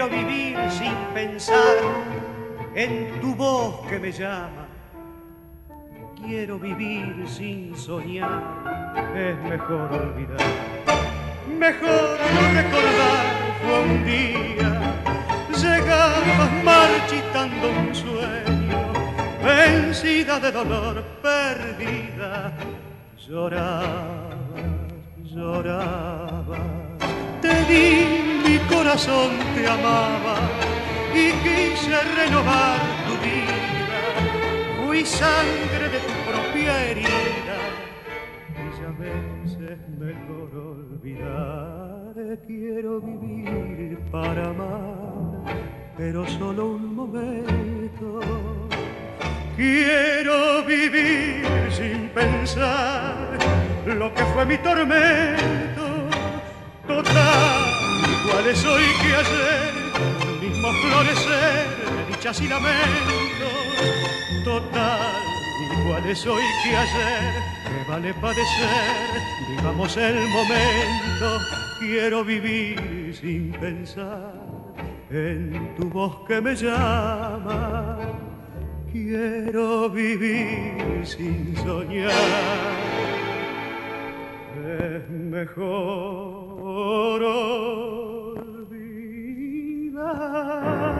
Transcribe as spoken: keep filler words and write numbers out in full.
quiero vivir sin pensar en tu voz que me llama. Quiero vivir sin soñar, es mejor olvidar. Mejor no recordar, fue un día, llegabas marchitando un sueño, vencida de dolor, perdida, llorabas, llorabas. Te di mi corazón, te amaba y quise renovar tu vida. Fui sangre de tu propia herida y ya ves es mejor olvidar. Quiero vivir para amar, pero solo un momento. Quiero vivir sin pensar lo que fue mi tormento. Total, igual es hoy que ayer, el mismo florecer de dichas y lamentos. Total, igual es hoy que ayer, que vale padecer, vivamos el momento. Quiero vivir sin pensar en tu voz que me llama. Quiero vivir sin soñar, es mejor olvidar.